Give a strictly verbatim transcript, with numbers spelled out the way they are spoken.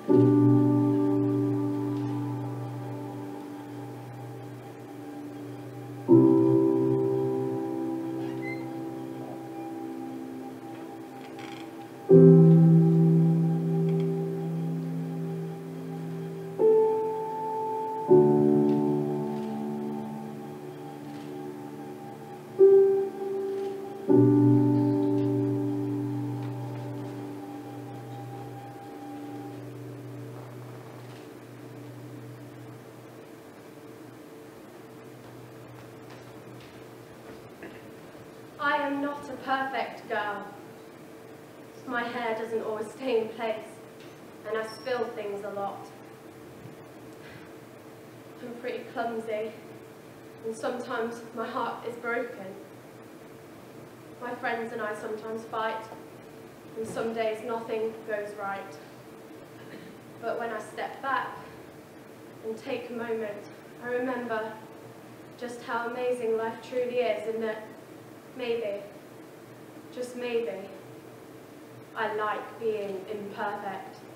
I am not a perfect girl. My hair doesn't always stay in place, and I spill things a lot. I'm pretty clumsy, and sometimes my heart is broken. My friends and I sometimes fight, and some days nothing goes right. But when I step back and take a moment, I remember just how amazing life truly is, and that maybe, just maybe, I like being imperfect.